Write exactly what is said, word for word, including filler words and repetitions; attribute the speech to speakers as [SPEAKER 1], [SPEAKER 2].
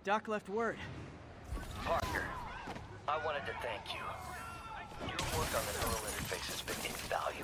[SPEAKER 1] Doc left word.
[SPEAKER 2] Parker, I wanted to thank you. Your work on the neural interface has been invaluable.